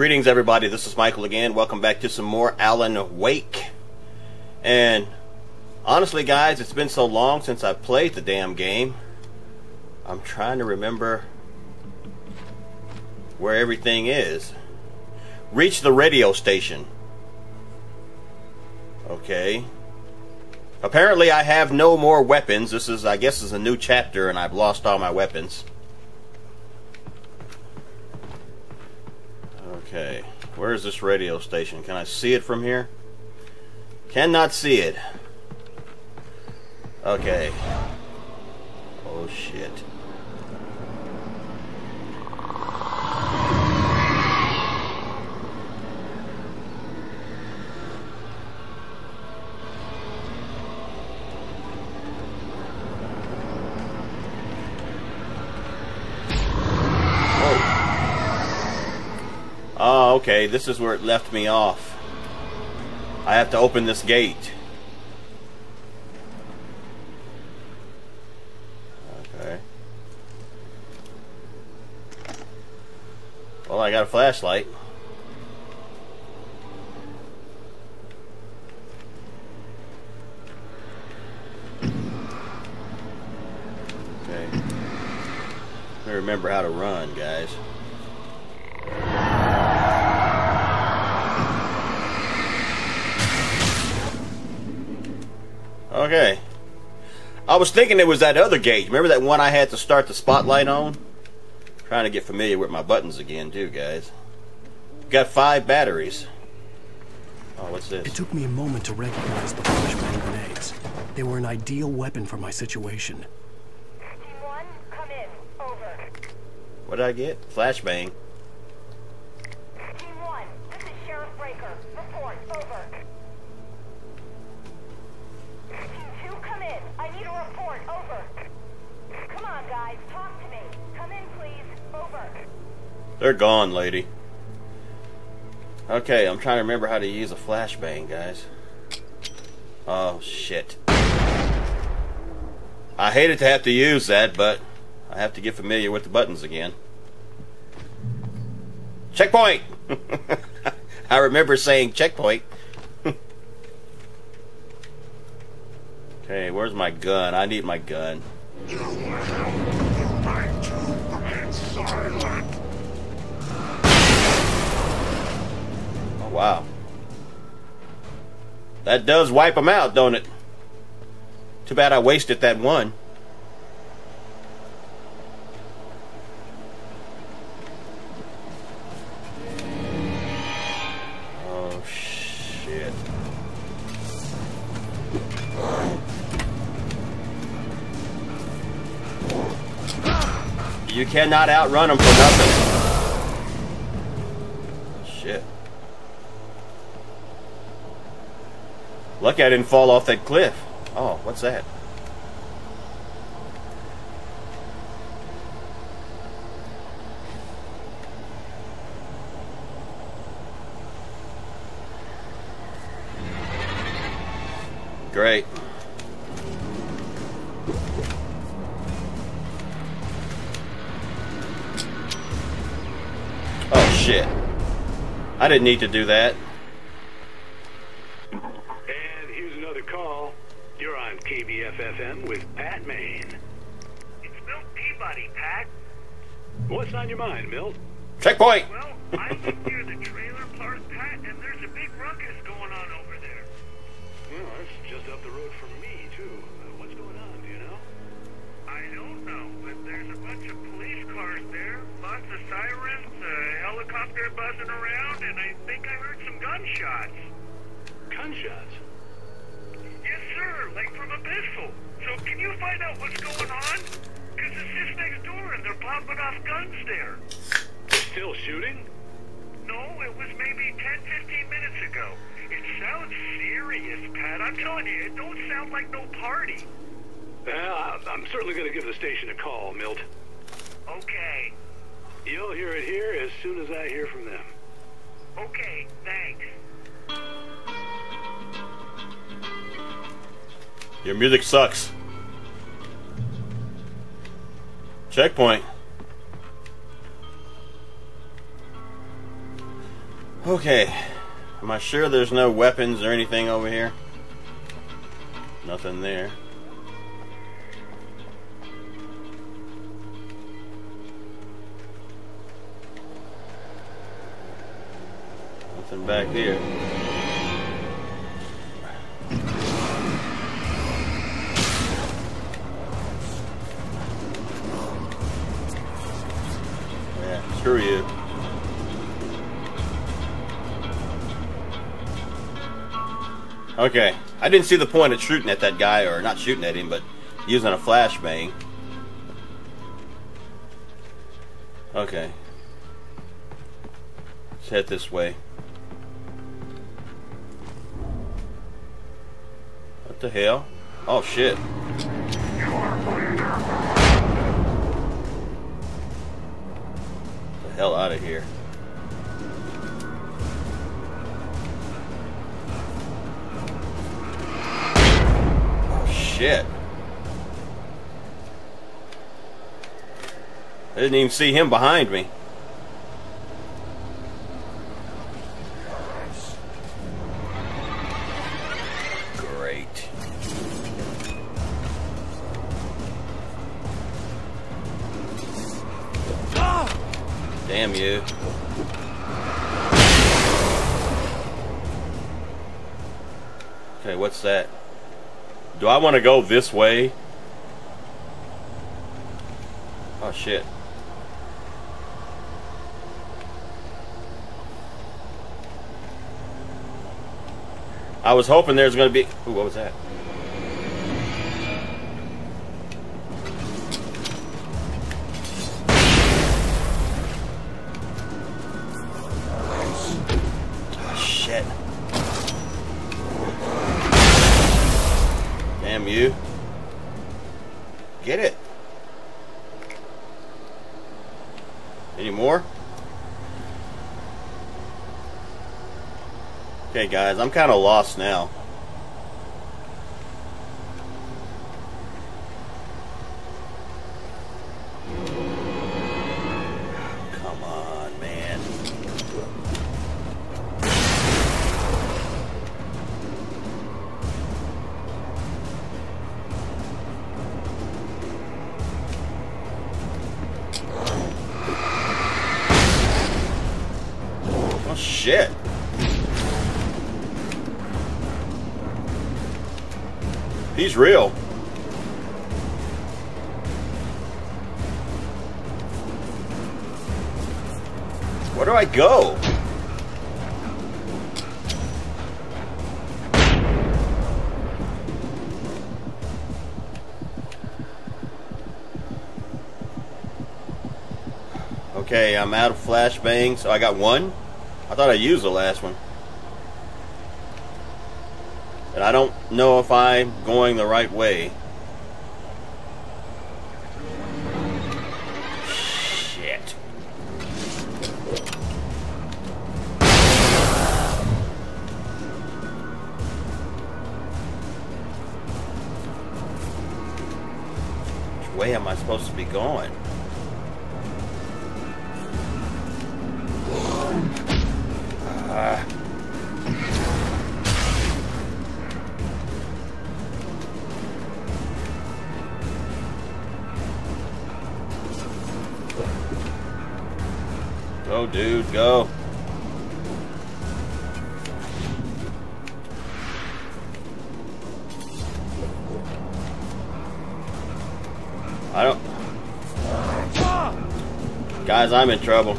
Greetings, everybody. This is Michael again. Welcome back to some more Alan Wake. And honestly, guys, it's been so long since I've played the damn game. I'm trying to remember where everything is. Reach the radio station. Okay. Apparently, I have no more weapons. This is, I guess, is a new chapter, and I've lost all my weapons. Okay, where is this radio station? Can I see it from here? Cannot see it. Okay. Oh shit. Oh, okay, this is where it left me off. I have to open this gate. Okay. Well, I got a flashlight. Okay. Let me remember how to run, guys. Okay. I was thinking it was that other gate. Remember that one I had to start the spotlight on? Trying to get familiar with my buttons again, too, guys. Got 5 batteries. Oh, what's this? It took me a moment to recognize the flashbang grenades. They were an ideal weapon for my situation. Team 1, come in. Over. What did I get? Flashbang. Team 1, this is Sheriff Breaker. Report. Over. Team 2, come in. I need a report. Over. Come on, guys. Talk to me. Come in, please. Over. They're gone, lady. Okay, I'm trying to remember how to use a flashbang, guys. Oh, shit. I hated to have to use that, but I have to get familiar with the buttons again. Checkpoint! I remember saying checkpoint. Okay, where's my gun? I need my gun. Oh, wow. That does wipe them out, don't it? Too bad I wasted that one. Oh, shit. You cannot outrun them for nothing. Shit. Lucky I didn't fall off that cliff. Oh, what's that? Great. Oh shit. I didn't need to do that. And here's another call. You're on KBFFM with Pat Maine. It's Milt Peabody, Pat. What's on your mind, Milt? Checkpoint! Well, I live near the trailer park, Pat, and there's a big ruckus going on over there. Well, that's just up the road from me, too. What's going on, do you know? I don't know, but there's a bunch of police cars there, lots of sirens, a helicopter buzzing around, and I think I heard some gunshots. Gunshots? Yes, sir, like from a pistol. So can you find out what's going on? Because it's just next door and they're popping off guns there. Still shooting? No, it was maybe 10-15 minutes ago. It sounds serious, Pat. I'm telling you, it don't sound like no party. Well, I'm certainly going to give the station a call, Milt. Okay. You'll hear it here as soon as I hear from them. Okay, thanks. Your music sucks. Checkpoint. Okay. Am I sure there's no weapons or anything over here? Nothing there. Nothing back here. Yeah, screw you. Okay, I didn't see the point of shooting at that guy, or not shooting at him, but using a flashbang. Okay. Let's head this way. What the hell? Oh shit. Get the hell out of here. Shit. I didn't even see him behind me. Great. Damn you. Okay, what's that? Do I want to go this way? Oh shit. I was hoping there's going to be... Ooh, what was that? Oh shit. Damn you. Get it. Any more? Okay guys, I'm kind of lost now. Come on, man. Oh shit. He's real. Where do I go? Okay, I'm out of flashbang, so I got one. I thought I used the last one. And I don't know if I'm going the right way. Shit. Which way am I supposed to be going? Go, dude, go. I don't... Guys, I'm in trouble.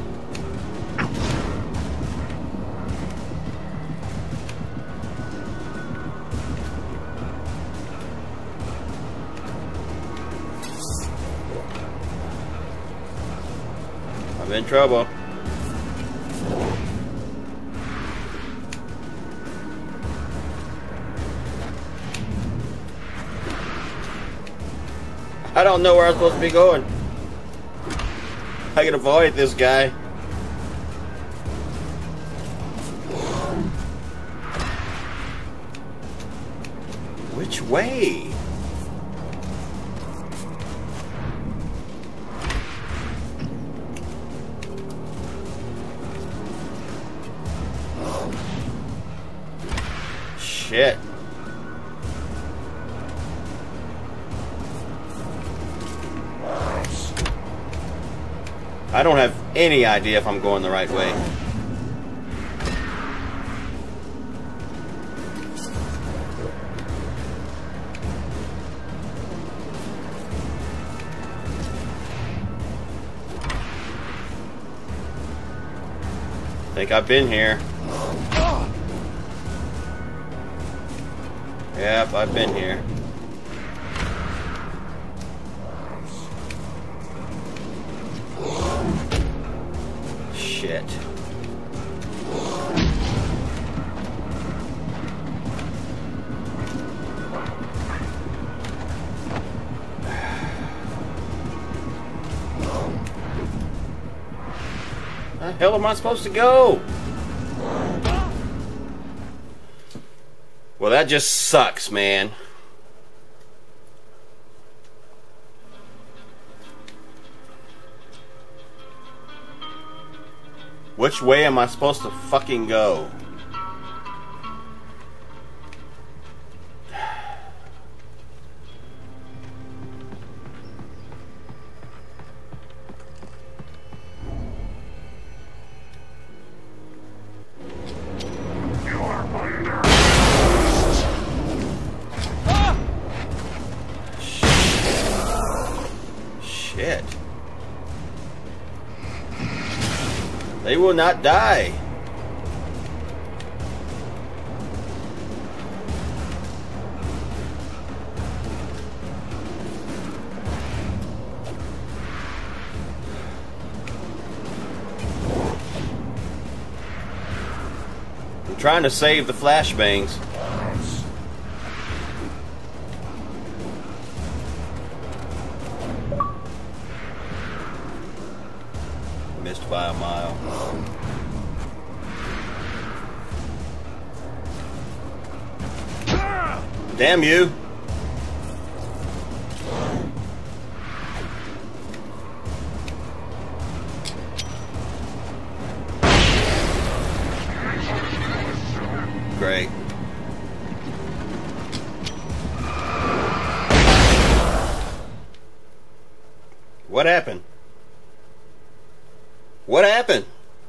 I'm in trouble. I don't know where I'm supposed to be going. I can avoid this guy. Which way? I don't have any idea if I'm going the right way. I think I've been here. Yep, I've been here. Shit. Where the hell am I supposed to go? Well, that just sucks, man. Which way am I supposed to fucking go? Shit. They will not die. I'm trying to save the flashbangs. Missed by a mile. Damn you! Great. What happened? What happened?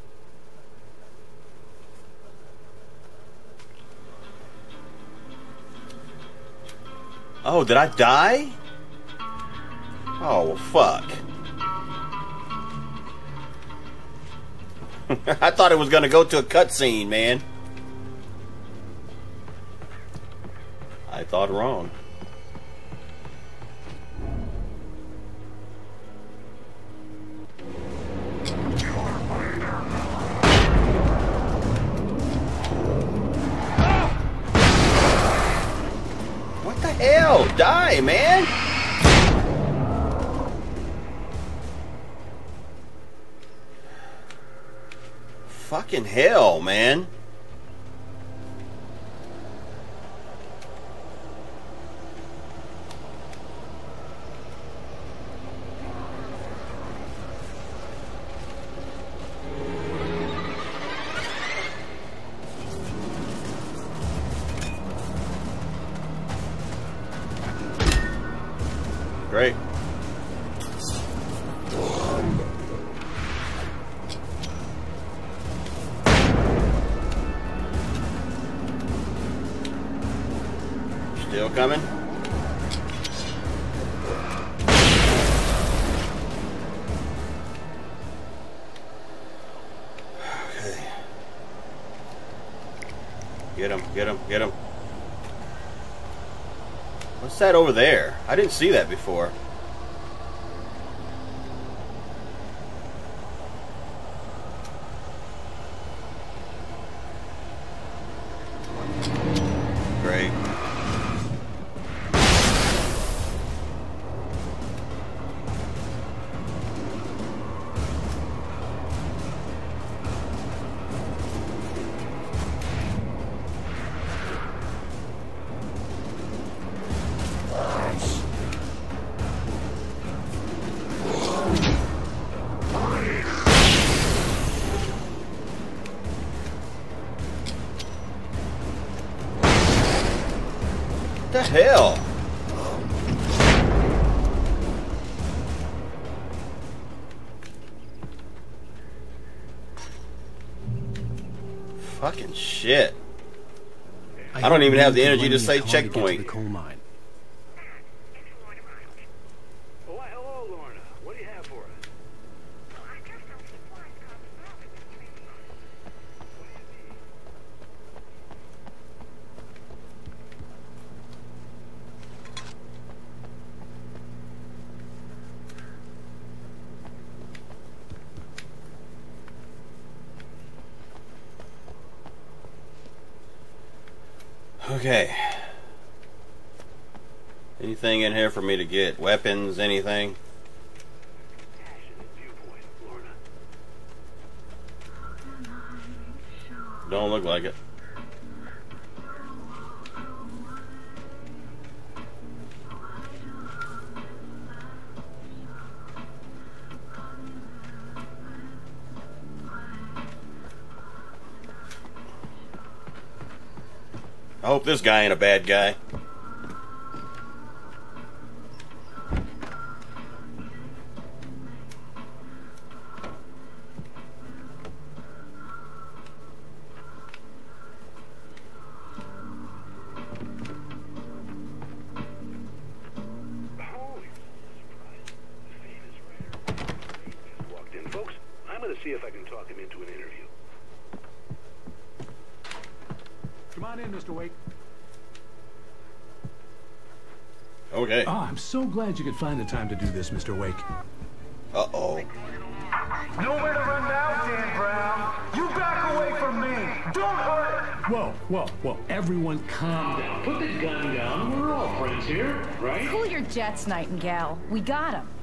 Oh, did I die? Oh, well, fuck. I thought it was gonna go to a cutscene, man. I thought wrong. What the hell? Die, man! Fucking hell, man. Great. Still coming? Okay. Get him, get him, get him. What's that over there? I didn't see that before. Great. What the hell? Fucking shit. I don't even have the hope energy you to can say lend me a car to get to checkpoint. the coal mine. Oh, hello, Lorna. What do you have for us? Okay. Anything in here for me to get? Weapons, anything? Passionate viewpoint, Lorna. Don't look like it. I hope this guy ain't a bad guy. Holy surprise. Fate is rare. Fate just walked in. Folks, I'm going to see if I can talk him into an interview. Come on in, Mr. Wake. Okay. Oh, I'm so glad you could find the time to do this, Mr. Wake. Uh-oh. Nowhere to run now, Dan Brown. You back away from me. Don't hurt. Whoa. Everyone calm down. Put the gun down. We're all friends here, right? Cool your jets, Nightingale. We got him.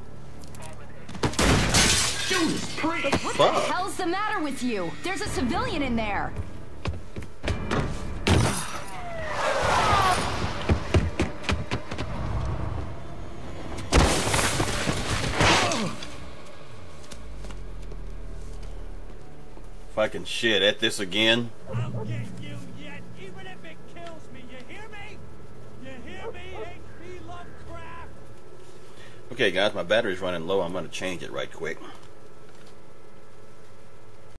Judas Priest! What the hell's the matter with you? There's a civilian in there. Fucking shit, at this again. I'll get you yet, even if it kills me. You hear me? You hear me, H.P. Lovecraft? Okay, guys, my battery's running low. I'm going to change it right quick.